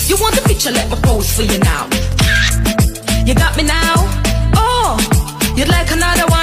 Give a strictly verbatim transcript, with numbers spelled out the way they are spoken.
You want the picture, let me pose for you now. You got me now. Oh, you'd like another one?